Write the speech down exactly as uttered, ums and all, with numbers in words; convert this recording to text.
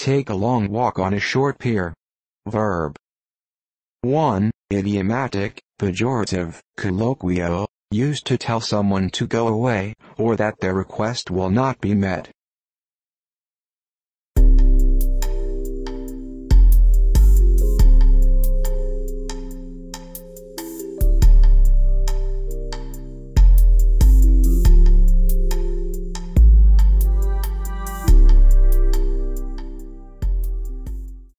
take a long walk on a short pier. Verb. one. Idiomatic, pejorative, colloquial, used to tell someone to go away, or that their request will not be met.